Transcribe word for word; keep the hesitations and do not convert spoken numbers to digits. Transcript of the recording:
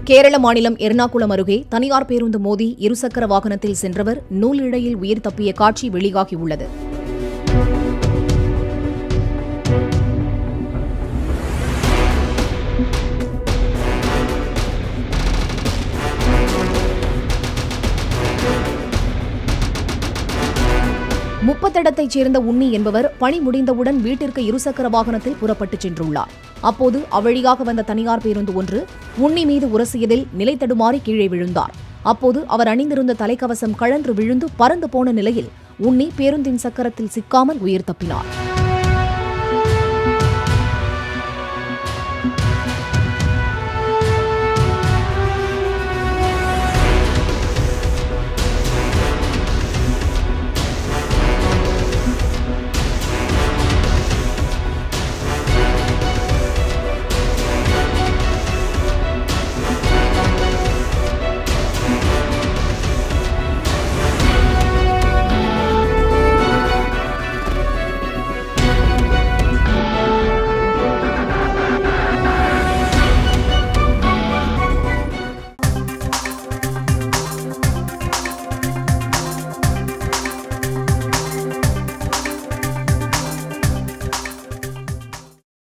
கேரள மாநிலம் எர்ணாகுளம் அருகே தனியார் பேருந்து மோதி இருசக்கர வாகனத்தில் சென்றவர் நூலிழையில் உயிர் தப்பிய காட்சி வெளியாகியுள்ளது. முப்பத்தெடத்தைச் சேர்ந்த உன்னி என்பவர் பணி முடிந்தவுடன் வீட்டிற்கு இருசக்கர வாகனத்தில் புறப்பட்டுச் சென்றுள்ளார். அப்போது அவ்வழியாக வந்த தனியார் பேருந்து ஒன்று உன்னி மீது உரசியதில் நிலை தடுமாறி கீழே விழுந்தார். அப்போது அவர் அணிந்திருந்த தலைக்கவசம் கழன்று விழுந்து பறந்து போன நிலையில் உன்னி பேருந்தின் சக்கரத்தில் சிக்காமல் உயிர் தப்பினார்.